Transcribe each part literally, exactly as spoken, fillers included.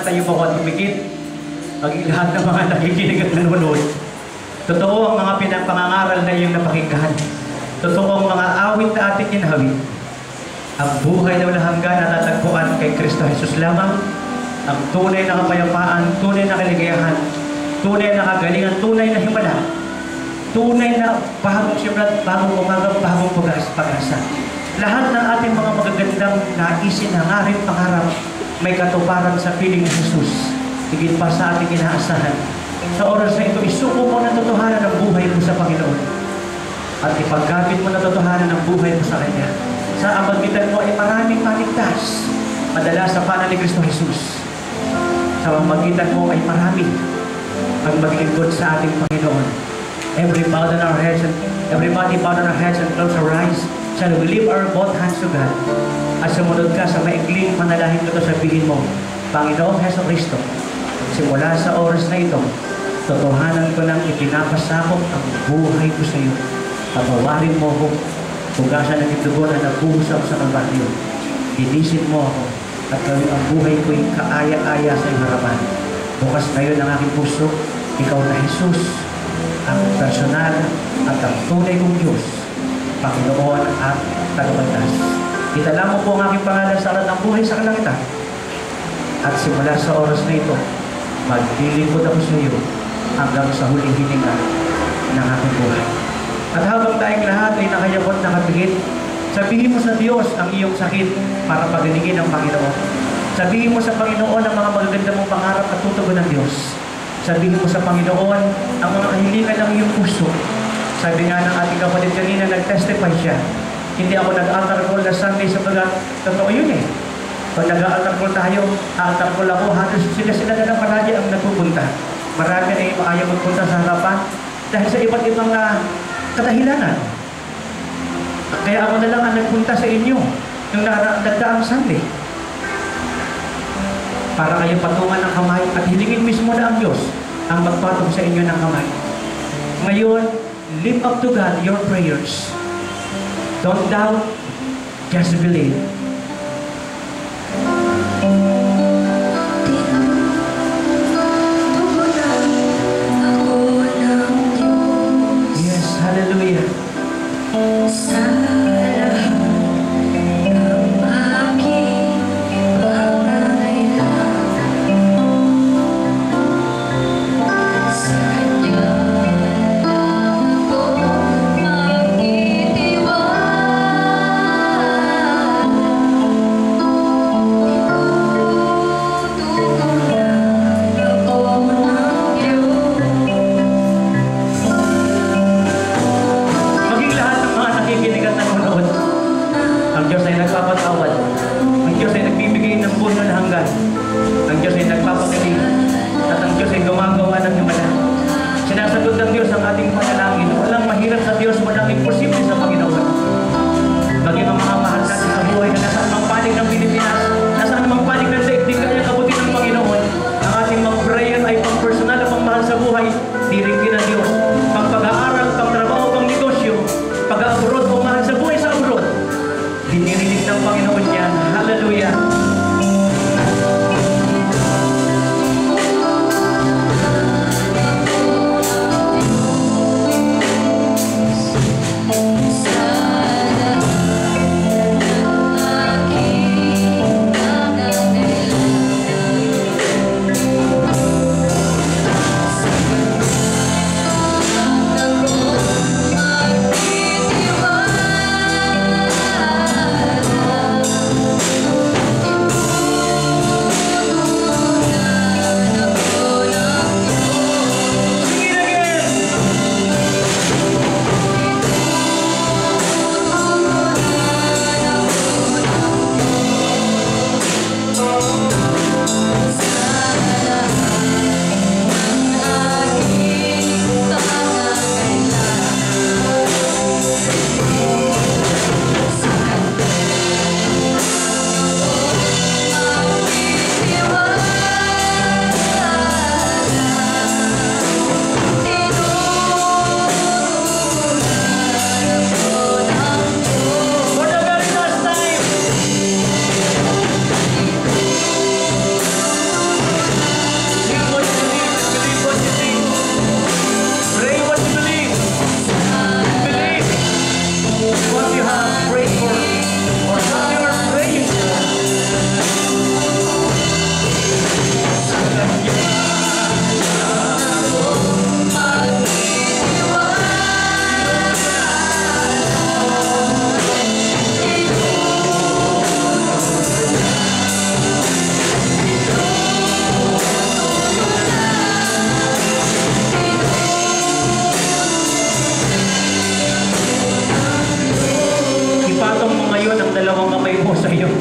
tayo bawat tumikit, maging lahat ng mga nakikinig at nanonood. Totoo ang mga pinapangangaral na iyong napakinggan. Totoo ang mga awit na ating ginawin. Ang buhay na walang hanggan na tatagpuan kay Kristo Jesus lamang, ang tunay na kapayapaan, tunay na kaligayahan, tunay na kagalingan, tunay na himala, tunay na bagong simula, bagong umaga, bagong pag-asa. Lahat ng ating mga magagandang naisin, hangarin, pangarap, may katuparan sa piling ni Jesus. Higit pa sa ating inaasahan. Sa oras na ito, isuko mo na totohanan ng buhay mo sa Panginoon. At ipaggamit mo na totohanan ng buhay mo sa Kanya. Sa amagitan mo ay maraming maligtas. Madala sa pana ni Kristo Jesus. Sa amagitan mo ay marami ang maglingkod sa ating Panginoon. Every bow down our heads and everybody bow down our heads and close our eyes. Shall we lift our both hands to God? At sumunod ka sa maikling manalangin ko, sabihin mo, Panginoong Heso Kristo, simula sa oras na ito, totohanan ko nang ipinapasakop ang buhay ko sa iyo. Patawarin mo ako, tugasan ng itugo na nabuhusap sa Kalbaryo. Inisin mo ako, at gawin ang buhay ko'y kaaya-aya sa iyong harapan. Bukas ngayon ang aking puso, ikaw na Jesus, ang personal at ang tunay kong Diyos, Panginoon at Tagapagligtas. Itala mo po ang aking pangalan sa alat ng buhay sa kalangitan. At simula sa oras na ito, maglilingkod ako sa iyo hanggang sa huling hininga ng aking buhay. At habang tayong lahat ay nakayabot, nakatigit, sabihin mo sa Diyos ang iyong sakit para pagalingin ng Panginoon. Sabihin mo sa Panginoon ang mga magaganda mong pangarap at tutugon ng Diyos. Sabihin mo sa Panginoon ang mga kahilingan ng iyong puso. Sabi nga ng ating kapatid kanina, nag-testify siya. Hindi ako nag-altar call na Sunday sa bagat. Totoo yun eh. Pag nag-altar call tayo, altar call ako, halos sila-sila na lang palagi ang nagpupunta. Marami na yung ayaw magpunta sa harapan dahil sa iba't ibang uh, kadahilanan. Kaya ako na lang ang nagpunta sa inyo yung nagdaang Sunday. Para kayo patungan ng kamay at hilingin mismo na ang Diyos ang magpatong sa inyo ng kamay. Ngayon, lift up to God your prayers. Don't doubt, just believe. Yes, hallelujah. Sa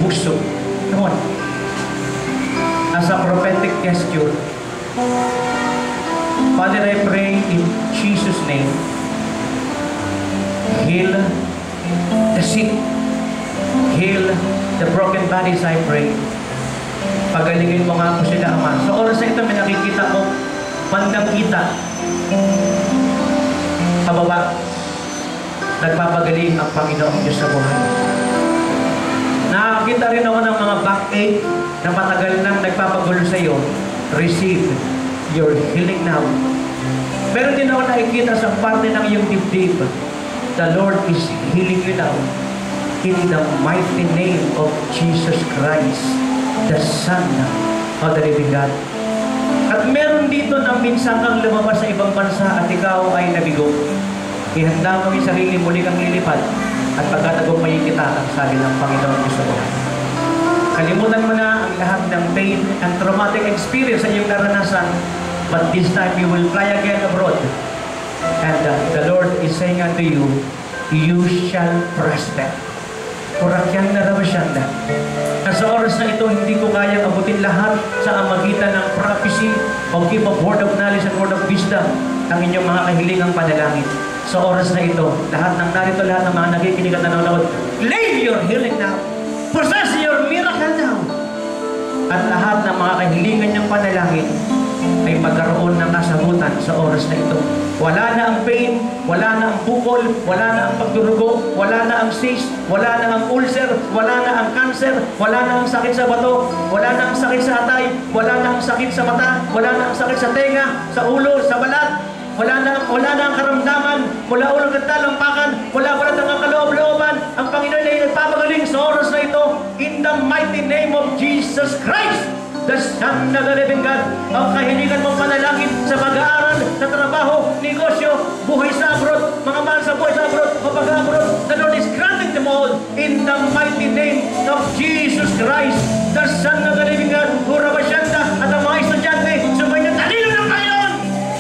bugso. Come on. As a prophetic gesture, Father, I pray in Jesus' name, heal the sick, heal the broken bodies, I pray. Pagalingin mo nga po sila, Ama. Sa oras na ito, may nakikita ko, bandang kita, pababa, nagpapagaling ang Panginoong Diyos sa buhay. Nakakita rin ako ng mga backache na matagal nang nagpapagulo sa iyo. Receive your healing now. Meron din ako nakikita sa parte ng iyong dibdib. The Lord is healing you now. In the mighty name of Jesus Christ, the Son of the living God. At meron dito na minsan kang lumabas sa ibang bansa at ikaw ay nabigo. Ihanda mo yung sarili, muli kang lilipad at pagkatagumpayin kita ang sabi ng Panginoon Diyos sa buhay. Kalimutan mo na ang lahat ng pain and traumatic experience sa iyong naranasan, but this time you will fly again abroad. And uh, the Lord is saying unto you, you shall prosper. Kurakyan na rabasyanda. Na sa oras na ito, hindi ko kayang abutin lahat sa amagitan ng prophecy o give of word of knowledge and word of wisdom ang inyong mga kahilingang panalangin. Sa oras na ito, lahat ng narito, lahat ng mga nakikinig at nanonood, claim your healing now. Possess your miracle now. At lahat ng mga kahilingan niyang panalangin ay magkaroon ng kasagutan sa oras na ito. Wala na ang pain, wala na ang bukol, wala na ang pagdurugo, wala na ang cyst, wala na ang ulcer, wala na ang cancer, wala na ang sakit sa bato, wala na ang sakit sa atay, wala na ang sakit sa mata, wala na ang sakit sa tenga, sa ulo, sa balat, wala na, wala na ang karamdaman, mula ulang at talampakan, wala wala na ang kaloob-looban. Ang Panginoon ay nagpapagaling sa oras na ito in the mighty name of Jesus Christ, the Son of the living God. Ang kahilingan mong panalangin sa pag-aaral, sa trabaho, negosyo, buhay sa abroad, mga mahal sa buhay sa abroad, o pag-abroad, the Lord is granting them all in the mighty name of Jesus Christ, the Son of the living God. Hurabasyanda at ang mga estudyante, sumayin ang talino ng Panginoon.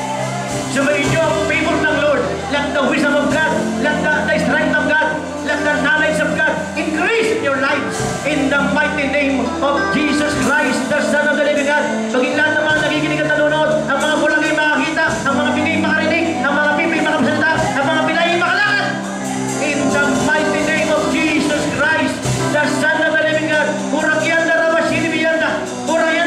Sumayin niyo ang favor ng Lord. Let the wisdom of God, let the, the strength of God, let the knowledge of God increase in your lives in the mighty name of Jesus Christ, the Son of the living God. Maging lahat ng mga nakikinig at nanonood, ang mga bulangay makakita, ang mga pinay makarinig, ang mga pipi makasalita, ang mga pinay makalakad. In the mighty name of Jesus Christ, the Son of the living God. Urakyan na rawa sinibiyanda. Urayan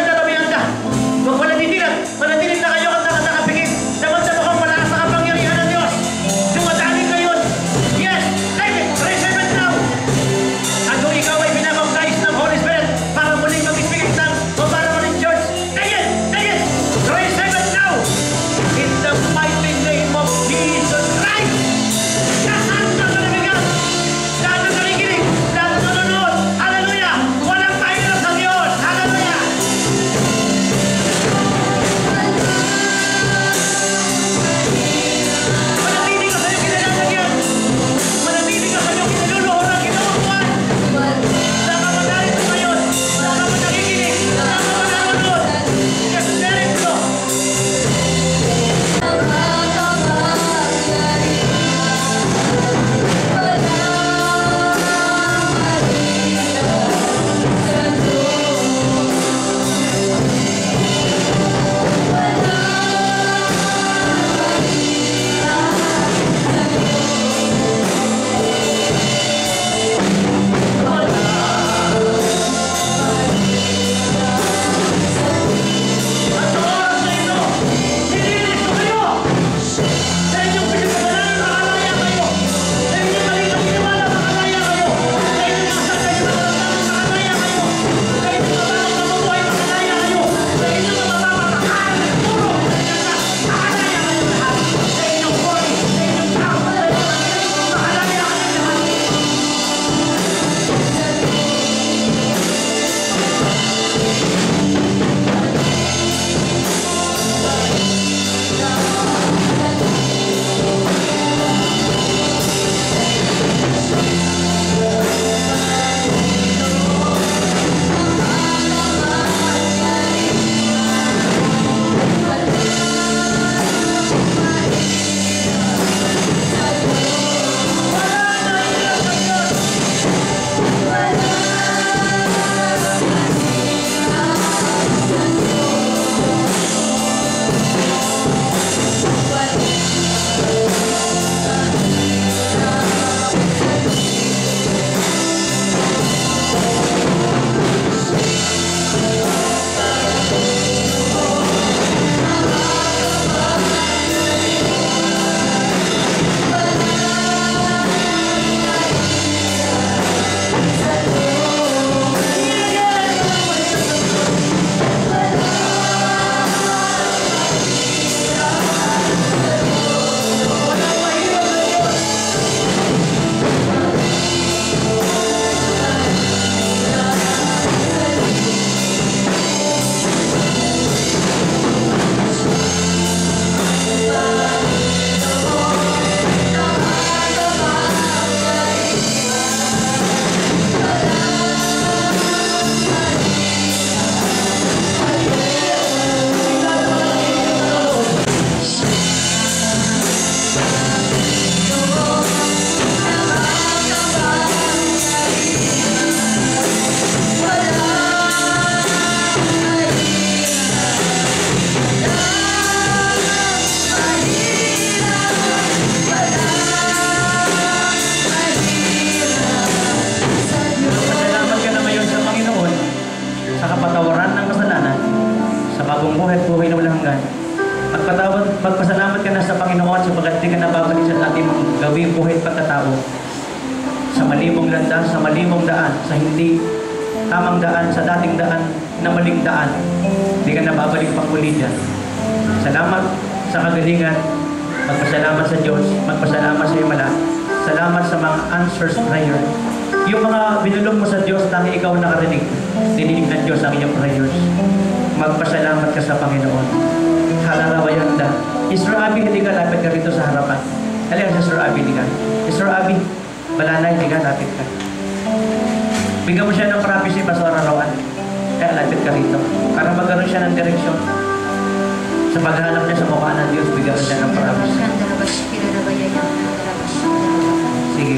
gawing buhay at pagkatao sa malimong landas, sa malimong daan, sa hindi tamang daan, sa dating daan na maling daan. Hindi ka nababalik pang uli dyan. Salamat sa kagalingan. Magpasalamat sa Diyos. Magpasalamat sa iyo mala. Salamat sa mga answers prayer. Yung mga binulong mo sa Diyos, tangi ikaw nakarinig. Dininig ng Diyos ang iyong prayers. Magpasalamat ka sa Panginoon. Halarawayanda. Sister Abby, hindi ka lapit ka rito sa harapan. Halika, Sister Abby, hindi ka. Sister Abby, balanay, hindi ka, lapit ka. Bigyan mo siya ng prophecy pa sa araw-arawan. Kaya lapit ka rito. Para magkaroon siya ng direksyon. Sa paghahanap niya sa mukha ng Diyos, bigyan mo siya ng prophecy. Sige.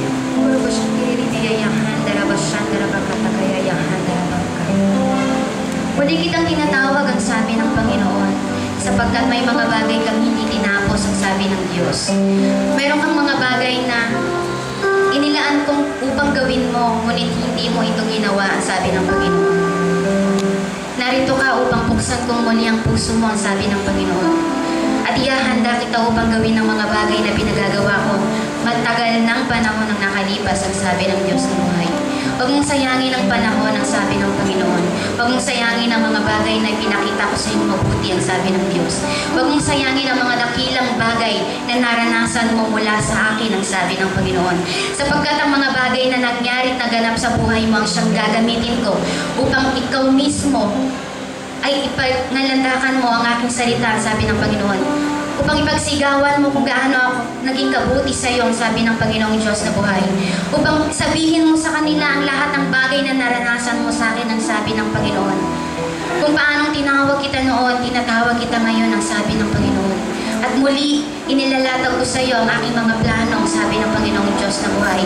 Muli kitang tinatawag ang sabi ng Panginoon, sapagkat may mga bagay kang hindi tinapos ang sabi ng Diyos. Mayroon kang mga bagay na inilaan kong upang gawin mo, ngunit hindi mo ito ginawa ang sabi ng Panginoon. Narito ka upang buksan kong muli ang puso mo ang sabi ng Panginoon. At ihahanda kita upang gawin ng mga bagay na pinagagawa ko matagal ng panahon ng nakalipas ang sabi ng Diyos ng buhay. Huwag mong sayangin ang panahon ang sabi ng Panginoon. Huwag mong sayangin ang mga bagay na pinakita ko sa iyong mabuti ang sabi ng Diyos. Huwag mong sayangin ang mga dakilang bagay na naranasan mo mula sa akin ang sabi ng Panginoon. Sapagkat ang mga bagay na nangyari at naganap sa buhay mo ang siyang gagamitin ko upang ikaw mismo ay ipagnalandakan mo ang aking salita, sabi ng Panginoon. Upang ipagsigawan mo kung gaano ako naging kabuti sa iyo, sabi ng Panginoong Diyos na buhay. Upang sabihin mo sa kanila ang lahat ng bagay na naranasan mo sa akin, ang sabi ng Panginoon. Kung paanong tinawag kita noon, tinatawag kita ngayon, ang sabi ng Panginoon. At muli, inilalatag ko sa iyo ang aking mga plano, ang sabi ng Panginoong Diyos na buhay.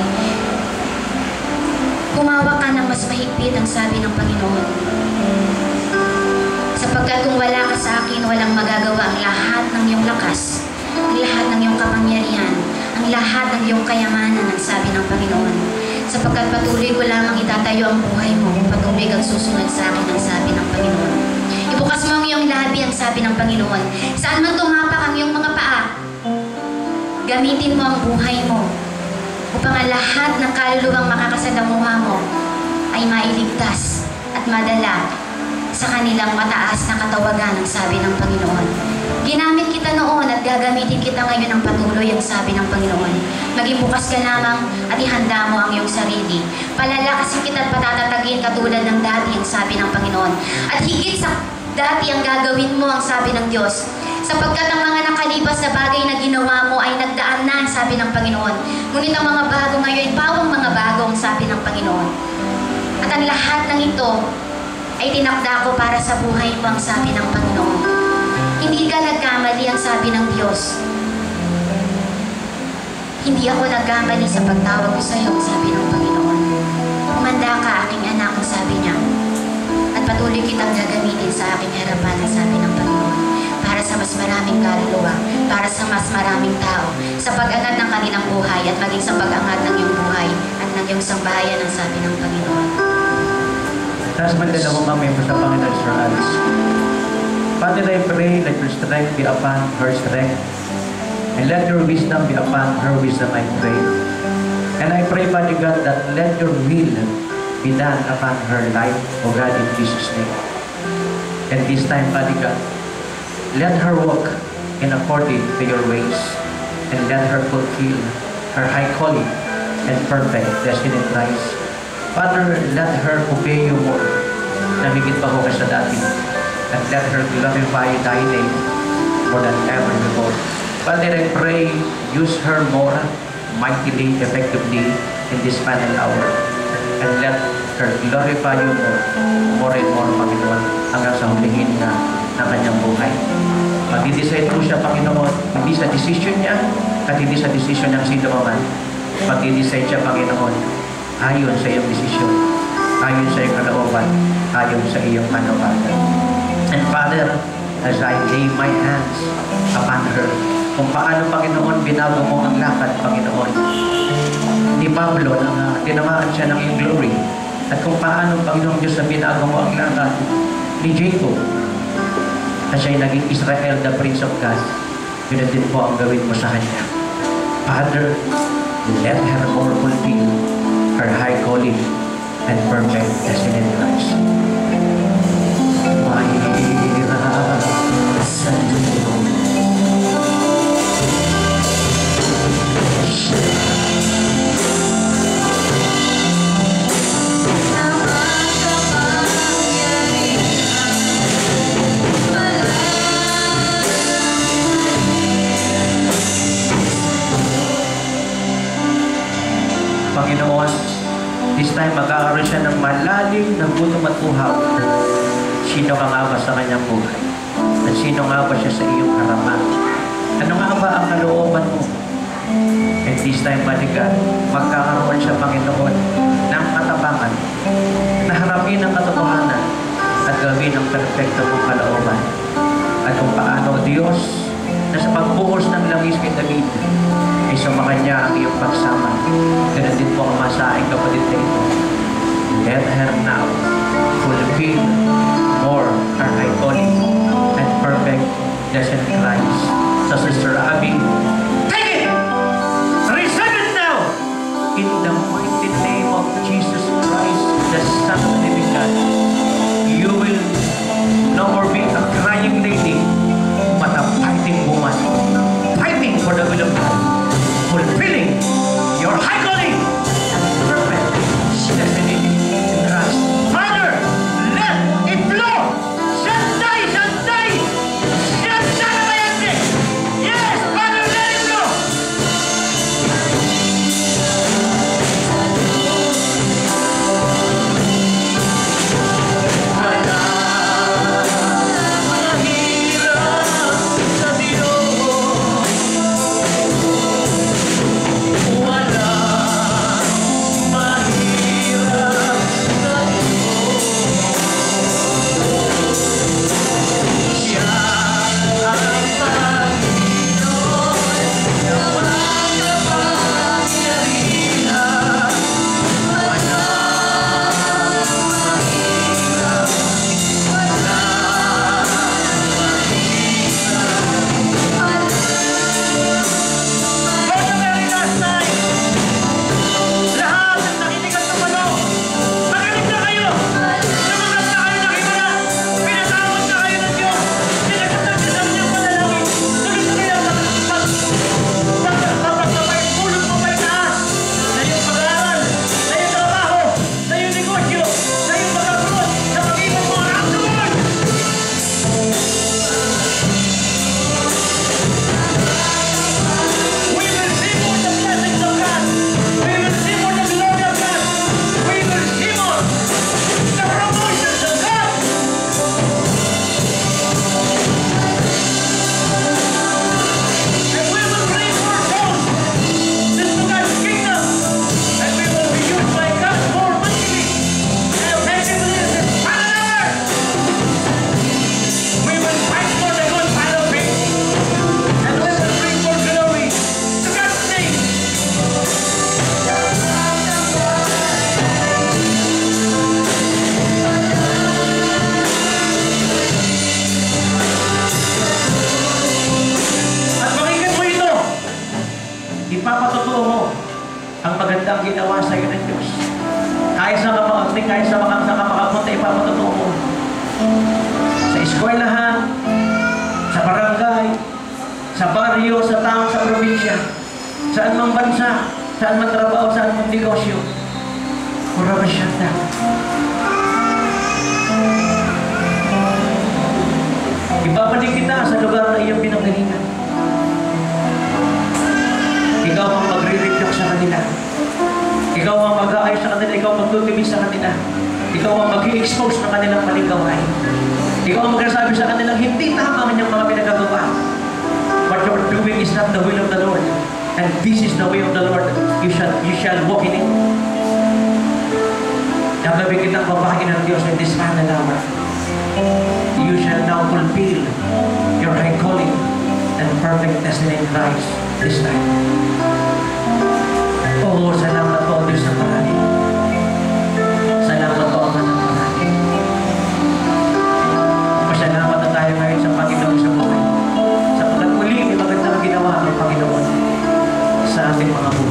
Humawak ka ng mas mahigpit, ang sabi ng Panginoon. Sapagkat kung wala ka sa akin, walang magagawa ang lahat ng iyong lakas, ang lahat ng iyong kapangyarihan, ang lahat ng iyong kayamanan, ang sabi ng Panginoon. Sapagkat patuloy ko lamang itatayo ang buhay mo, patuloy kang susunod sa akin, ang sabi ng Panginoon. Ibukas mo ang iyong labi, ang sabi ng Panginoon. Saan man tumapak ang iyong mga paa, gamitin mo ang buhay mo upang ang lahat ng kaluluwang makakasalamuha mo ay mailigtas at madala sa kanilang mataas na katawagan, ang sabi ng Panginoon. Ginamit kita noon at gagamitin kita ngayon ng patuloy, ang sabi ng Panginoon. Maging bukas ka lamang at ihanda mo ang iyong sarili. Palalakasin kita at patatatagin katulad ng dati, ang sabi ng Panginoon. At higit sa dati ang gagawin mo, ang sabi ng Diyos. Sapagkat ang mga nakalipas na bagay na ginawa mo ay nagdaan na, ang sabi ng Panginoon. Ngunit ang mga bago ngayon, pawang mga bago, ang sabi ng Panginoon. At ang lahat ng ito ay tinakda ko para sa buhay mo, ang sabi ng Panginoon. Hindi ka nagkamali, ang sabi ng Diyos. Hindi ako nagkamali sa pagtawag ko sa iyo, ang sabi ng Panginoon. Umanda ka, aking anak, ang sabi niya. At patuloy kitang gagamitin sa aking harapan, ang sabi ng Panginoon. Para sa mas maraming kaluluwa, para sa mas maraming tao, sa pag-angat ng kanilang buhay at maging sa pag-angat ng iyong buhay at ng iyong sambahayan, ang sabi ng Panginoon. Taas man din ako mamay mo sa Panginoon, Sir Alice. Father, I pray, let your strength be upon her strength. And let your wisdom be upon her wisdom, I pray. And I pray, Father God, that let your will be done upon her life, O God, in Jesus' name. And this time, Father God, let her walk in according to your ways. And let her fulfill her high calling and perfect destiny in Christ. Father, let her obey you more na higit pa ko sa dati. And let her glorify thy name more than ever before. Father, I pray, use her more mightily, effectively in this final hour. And let her glorify you more, more and more, Panginoon, hanggang sa hulihin na ng kanyang buhay. Mag-decide po siya, Panginoon, hindi sa decision niya at hindi sa decision ng sino man. Mag-decide siya, Panginoon, ayon sa iyong desisyon, ayon sa iyong kalooban, ayon sa iyong panawagan. And Father, as I lay my hands upon her, kung paano, Panginoon, binago mo ang lakad, Panginoon, ni Pablo, nang uh, tinamaan siya ng iyong glory, at kung paano, Panginoon Diyos, na binago mo ang lakad ni Jacob, at siya'y naging Israel, the Prince of God, yun din po ang gawin mo sa kanya. Father, let her more fulfill her high calling and perfect destiny in Christ. Mahirap sa dulo. Panginoon, this time magkakaroon siya ng malalim na gutom at uhaw. Sino ka nga ba sa kanyang buhay? At sino nga ba siya sa iyong harapan? Ano nga ba ang kalooban mo? And this time, Mighty God, magkakaroon siya, Panginoon, ng katapangan na harapin ang katotohanan at gawin ang perfecto mong kalooban. At kung paano, Diyos, na sa pagbuhos ng langis kay David, ay sumakan niya ang iyong pagsama. Ganun din po ang masaing kapatid na ito. Let her now fulfill more her high calling and perfect destiny in Christ. So Sister Abby, take it! Receive it now! In the mighty name of Jesus Christ, the Son of the living God, you will no more be a crying lady, but a fighting woman. Fighting for the will of God. Fulfilling your high calling and perfect destiny in Christ. Father, let it flow! Shantai, Shantai! Shantai Mayante! Yes, Father, let it flow! Wala mahirap sa Diyos. Wala mahirap sa Diyos. Siya ang Panginoon na makapangyarihan. Wala mahirap, wala For the very last time, lahat ng nakinig at tumalo, magaling na kayo! Lumagat na kayo ng himala! Pinatawad na kayo ng Diyos! Pinagkatag na ng niyang panalangin! Tuloy na kayo mag- mag- mag- magpapay, pulot mo pa itaas! Sa iyong pag-aaral, sa iyong trabaho, sa iyong negosyo, sa iyong pag-abroad, sa pag-ibig mo around the world! We will see more the blessings of God. We will see more the glory of God. We will see more the promotions of God. And we will bring more souls into God's kingdom. And we will be used by God more mightily and effectively as His Father. We will fight for the good fight of faith. And we will bring more glory to God's name. At pakinggan mo ito. Ipapatotoo mo ang magandang ginawa sa iyo ng Diyos. Kahit sa kapakating, kahit sa mga sa kapakapunta, ipapatotoo mo. Sa eskwelahan, sa barangay, sa baryo, sa town, sa probinsya, saan mang bansa, saan man trabaho, saan mang negosyo. Murabasyanda. Ibabalik kita sa lugar na iyong pinanggalingan. Ikaw ang magre-rebuke sa kanila. Ikaw ang mag-aayos sa kanila. Ikaw ang magtutibis sa kanila. Ikaw ang mag-i-expose ng kanilang maling gawain. Ikaw ang magsasabi sa kanilang hindi tama ang inyong mga pinagagawa. What you are doing is not the will of the Lord. And this is the way of the Lord. You shall, you shall walk in it. Nagawin kitang babae ng Diyos in this final hour. You shall now fulfill your high calling and perfect destiny in Christ this time. Oo, salamat po Diyos ng marami. Salamat po Ama ng marami. Pasalamat na tayo ngayon sa Panginoon sa buhay. Sapagkat muli, may magandang ginawa ng Panginoon sa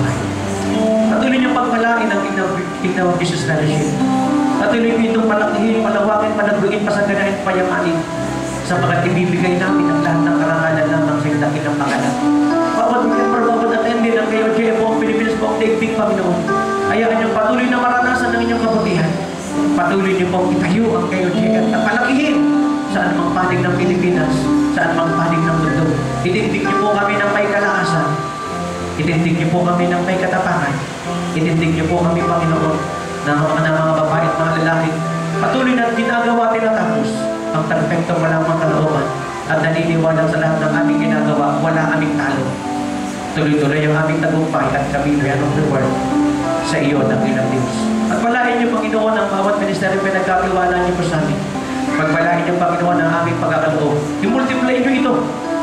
buhay. Patuloy niyo pagpalain ang Kingdom of Jesus Fellowship. Patuloy niyo itong palakihin, palawakin, palaguin, pasaganahin, payamanin. Sapagkat ibibigay namin ang lahat ng karangalan lamang sa ilang ilang pangalan. Bawat member, bawat attendee ng K O J F o Pilipinas po ang daigdig, Panginoon. Hayaan niyo patuloy na maranasan ng inyong kabutihan. Patuloy niyo pong itayo ang K O J F na palakihin sa anumang panig ng Pilipinas, sa anumang panig ng mundo. Itindig niyo po kami ng may kalakasan. Itindig niyo po kami ng may katapangan. Itindig niyo po kami, Panginoon, ng mga, ng mga babae at mga lalaki. Patuloy na ginagawa tinatapos ang perfectong walang kalooban at naniniwala sa lahat ng aming ginagawa, wala aming talo. Tuloy-tuloy ang aming tagumpay at kami may anong reward sa iyo ng ilang Diyos. At palain niyo, Panginoon, ang bawat ministeryo pinagkatiwala niyo po sa amin. Pagpalain niyo, Panginoon, ang aming pagkakaloob. I-multiply niyo ito.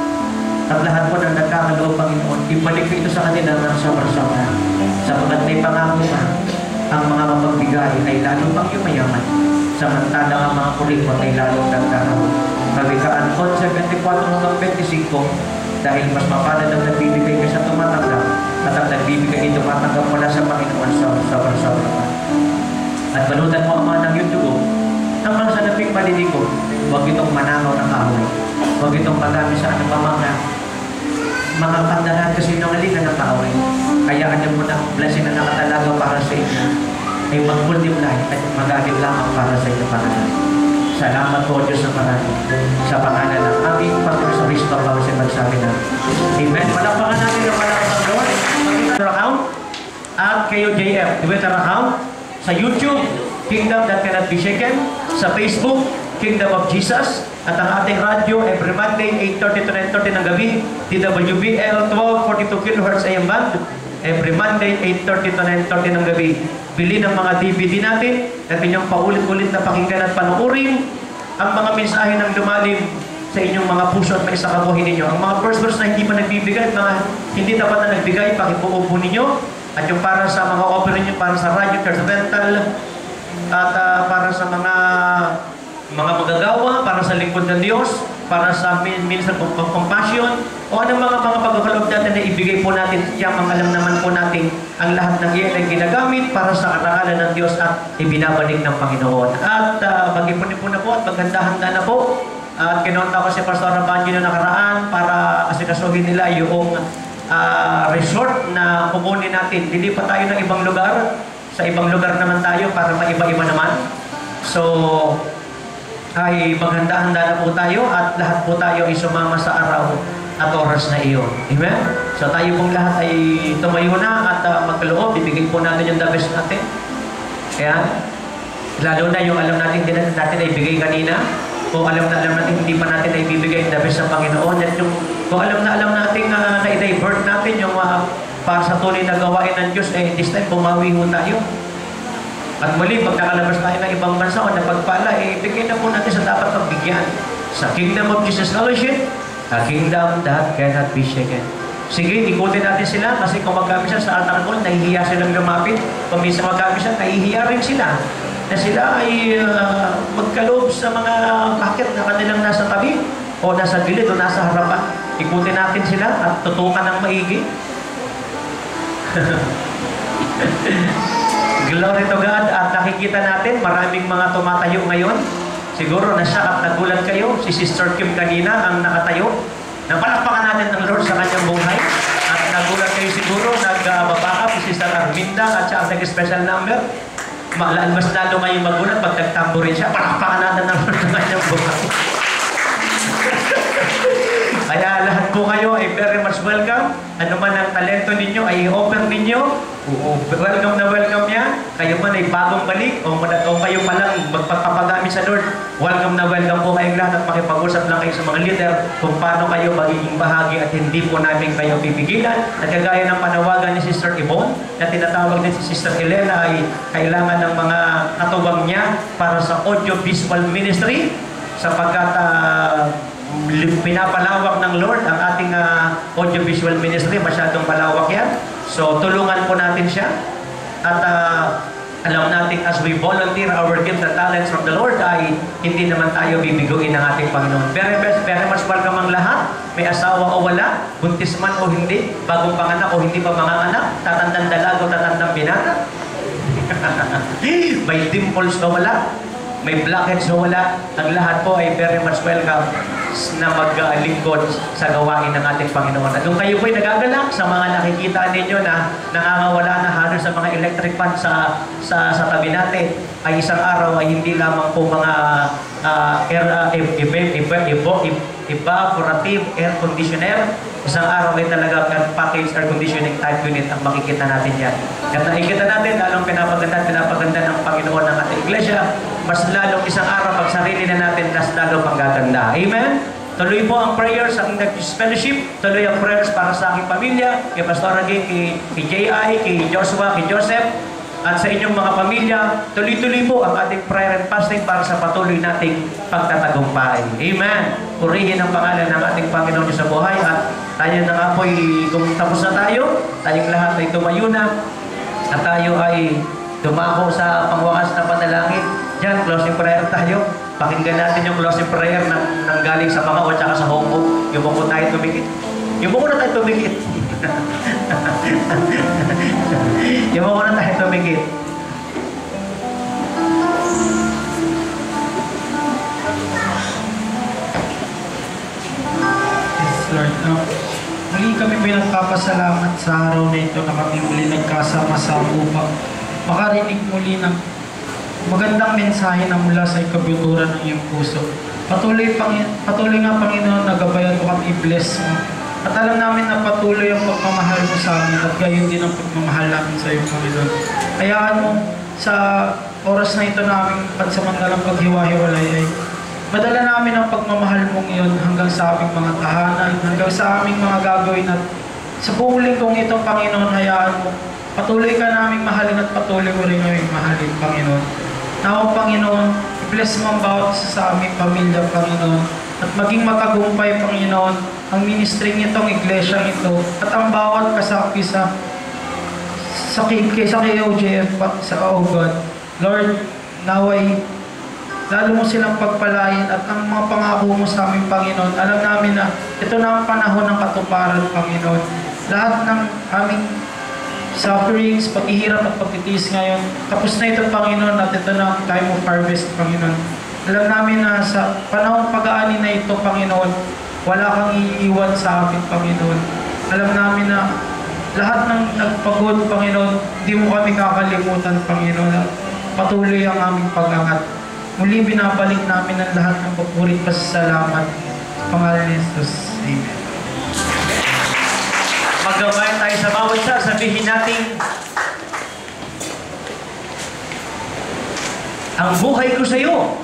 At lahat po ng nagkakaloob, Panginoon, ibalik niyo ito sa kanila ng sobra-sobra. Sapagkat may pangako pa, ang mga mapagbigay ay lalo pang yumayaman. Samantalang ang mga kuripot ay lalong nagdaraw. Kawikaan one seventy-four hanggang twenty-five, dahil mas mapalad ang nagbibigay ka sa tumatanggap at ang nagbibigay ay tumatanggap mula sa Panginoon sa sobra-sobra. At banutan mo ang mga ng YouTube ng mga sanaping maliligo. Huwag itong manakaw ng kahoy. Huwag itong paggamit sa anumang mga mga pandahan kasi nungalingan ng kahoy. Hayaan niyo muna ang blessing na nakatalaga para sa inyo ay mag-multiply at magamit lamang para sa inyo pangalan. Salamat po, Diyos na marami sa pangalan ng aming Panginoon sa Kristo ang bawat magsabi na Amen. Palakpakan natin ang malakas ng Lord. Twitter account at K O J F Twitter account sa YouTube Kingdom That Cannot Be Shaken, sa Facebook Kingdom of Jesus, at ang ating radyo every Monday eight thirty to nine thirty ng gabi D W B L twelve forty-two kilohertz A M band every Monday eight thirty to nine thirty ng gabi. Bili ng mga D V D natin at inyong paulit-ulit na pakinggan at panuorin ang mga mensahe ng lumalim sa inyong mga puso at maisakabuhin ninyo. Ang mga first verse na hindi pa nagbibigay, mga hindi dapat na nagbigay, pakipuupo ninyo. At yung para sa mga opera ninyo, para sa radio, church rental, at uh, para sa mga mga magagawa, para sa lingkod ng Diyos, para sa minister of compassion, o anong mga mga pagkakaloob natin na ibigay po natin, yung mga alam naman po natin ang lahat ng iyan ay ginagamit para sa karangalan ng Diyos at ibinabalik ng Panginoon. At uh, mag-ipunin po na po at maghanda-handa na po. At kinonta ko si Pastor Rabanjo na nakaraan para asikasuhin nila yung uh, resort na kukunin natin. Lilipat tayo ng ibang lugar. Sa ibang lugar naman tayo para maiba-iba naman. So, ay maghanda-handa na po tayo at lahat po tayo ay sumama sa araw at oras na iyon. Amen? So tayo pong lahat ay tumayo na at uh, magkaloob, ibigay po natin yung the best natin. Kaya, lalo na yung alam natin din natin na ibigay kanina, kung alam na alam natin hindi pa natin na ibibigay the best sa Panginoon, at yung, kung alam na alam natin uh, na i-divert natin yung uh, para sa tunay na gawain ng Diyos, eh this time bumawi ho tayo. At muli, pag nakalabas tayo ng ibang bansa o napagpala, eh, bigyan na po natin sa dapat pagbigyan. Sa Kingdom of Jesus Fellowship, a kingdom that cannot be shaken. Sige, ikutin natin sila kasi kung magkami siya sa altar call, nahihiya silang lumapit. Kung minsan magkami siya, nahihiya rin sila. Na sila ay uh, magkaloob sa mga packet na kanilang nasa tabi o nasa gilid o nasa harapan. Ikutin natin sila at tutukan ng maigi. Glory to God. At nakikita natin maraming mga tumatayo ngayon. Siguro nasyak at nagulat kayo. Si Sister Kim kanina ang nakatayo. Napalakpakan natin ng Lord sa kanyang buhay. At nagulat kayo siguro, nagbabaka si Sister Arminda at siya ang nag-special number. Mas lalo ngayong magulat pag nagtambo rin siya. Palakpakan natin ng Lord sa kanyang buhay. Kaya lahat po kayo ay very much welcome. Ano man ang talento ninyo ay i-offer ninyo. Welcome na welcome yan. Kayo man ay bagong balik o, o kayo pa lang magpapagamit sa Lord. Welcome na welcome po kayong lahat at makipag-usap lang kayo sa mga leader kung paano kayo magiging bahagi at hindi po namin kayo pipigilan. At kagaya ng panawagan ni Sister Yvonne na tinatawag din si Sister Elena ay kailangan ng mga katuwang niya para sa audio-visual ministry sapagkat uh, pinapalawak ng Lord ang ating uh, audio-visual ministry. Masyadong palawak yan. So, tulungan po natin siya. At uh, alam natin as we volunteer our gifts and talents from the Lord ay hindi naman tayo bibiguin ng ating Panginoon. Very, very much welcome ang lahat. may asawa o wala, buntis man o hindi, bagong panganak o hindi pa manganganak, tatandang dalaga o tatandang binata. May dimples o wala, may blackheads o wala, ang lahat po ay very much welcome na maglingkod sa gawain ng ating Panginoon. At kung kayo po'y nagagalak sa mga nakikita ninyo na nangangawala na halos sa mga electric fan sa, sa, sa tabi natin, ay isang araw ay hindi lamang po mga uh, air, uh, evaporative air conditioner. Isang araw ay talaga package air conditioning type unit ang makikita natin yan. At nakikita natin, lalong pinapaganda pinapaganda ng Panginoon ng ating iglesia, mas lalong isang araw pag sarili na natin, mas lalo pang gaganda. Amen? Tuloy po ang prayers sa aking fellowship, tuloy ang prayers para sa aking pamilya, kay Pastor Aging, kay, kay J I, kay Joshua, kay Joseph, at sa inyong mga pamilya. Tuloy-tuloy po ang ating prayer and fasting para sa patuloy nating pagtatagumpay. Amen. Purihin ang pangalan ng ating Panginoon Diyos sa buhay. At tayo na nga po'y, kung tapos na tayo, tayong lahat ay tumayo na, at tayo ay dumako sa pangwakas na panalangin. Diyan, closing prayer tayo. Pakinggan natin yung closing prayer ng, ng galing sa mga o tsaka sa homo. Yung mo tayo tumikit. Yung mo na tayo tumikit. Yung mo na tayo tumikit. Yes, Lord. No? Muli kami pinagpapasalamat sa araw na ito na kami muli nagkasama-sama upang makarinig muli ng magandang mensahe na mula sa ikabuturan ng iyong puso. Patuloy, Pangin patuloy nga, Panginoon, na gabayan mo kami, i-bless mo. At alam namin na patuloy ang pagmamahal mo sa amin at gayon din ang pagmamahal namin sa iyo, Panginoon. Hayaan mo sa oras na ito na aming pansamantalang paghiwa-hiwalay ay madala namin ang pagmamahal mong iyon hanggang sa aming mga tahanan, hanggang sa aming mga gagawin at sa buong linggong ito, Panginoon, hayaan mo. Patuloy ka naming mahalin at patuloy mo rin kaming mahalin, Panginoon. Nawa, Panginoon, i-bless mo ang bawat isa sa aming pamilya, Panginoon. At maging matagumpay, Panginoon, ang ministry nitong iglesia ito at ang bawat kasapi sa sa, sa K O J F sa O God. Lord, naway lalo mo silang pagpalain at ang mga pangako mo sa aming Panginoon. Alam namin na ito na ang panahon ng katuparan, Panginoon. Lahat ng aming sufferings, paghihirap at pagtitiis ngayon, tapos na ito, Panginoon, at ito na ang time of harvest, Panginoon. Alam namin na sa panahong pag-aani na ito, Panginoon, wala kang iiwan sa amin, Panginoon. Alam namin na lahat ng nagpagod, Panginoon, di mo kami kakalimutan, Panginoon. Patuloy ang aming pag-angat. Muli binabalik namin ang lahat ng papuri at pasasalamat sa pangalan ni Jesus. Amen. Maggabayan tayo sa bawat isa, sabihin natin, ang buhay ko sa iyo.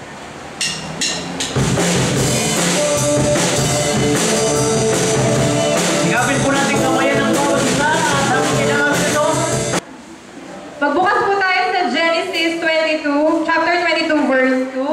Sigapin po natin kamayan ng bawat isa at ang kailangan ito. Magbukas po tayo sa Genesis twenty-two, chapter twenty-two, verse two.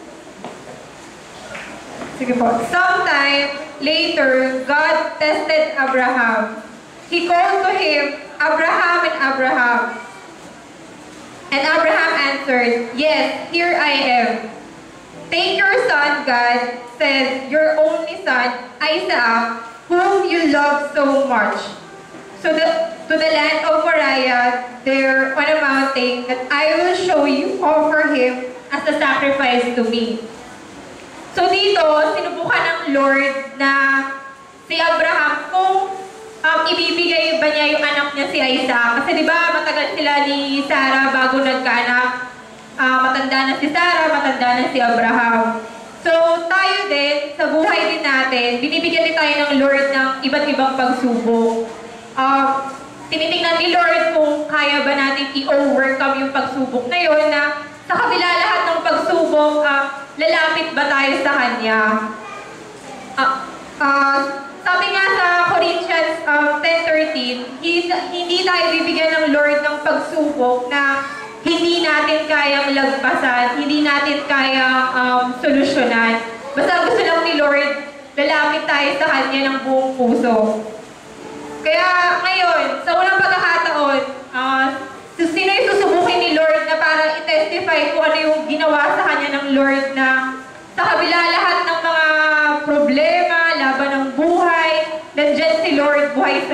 Sige po. Sometime later, God tested Abraham. He called to him, Abraham and Abraham. And Abraham answered, Yes, here I am. Take your son, God said, your only son, Isaac, whom you love so much. So the, to the land of Moriah, there on a mountain, that I will show you, offer him as a sacrifice to me. So dito, sinubukan ng Lord na si Abraham kung um, ibibigay ba niya yung anak niya si Isaac. Kasi di ba matagal sila ni Sarah bago nagkaanak. Uh, matanda na si Sarah, matanda na si Abraham. So tayo din, sa buhay din natin, binibigyan din tayo ng Lord ng iba't ibang pagsubok. Uh, tinitingnan ni Lord kung kaya ba natin i-overcome yung pagsubok na yun, na sa kabila lahat ng pagsubok, uh, lalapit ba tayo sa Kanya? Uh, uh, sabi nga sa Corinthians um, ten thirteen, hindi, hindi tayo bibigyan ng Lord ng pagsubok na hindi natin kayang lagpasan, hindi natin kayang um, solusyonan. Basta gusto lang ni Lord, lalapit tayo sa Kanya ng buong puso. Kaya ngayon, sa unang pagkakataon, uh, sino yung susubukin ni Lord na para i-testify kung ano yung ginawa sa Kanya ng Lord na sa kabila lahat ng mga problema, laban ng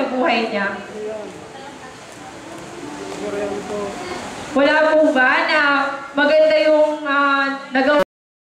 sa buhay niya. Wala po ba na maganda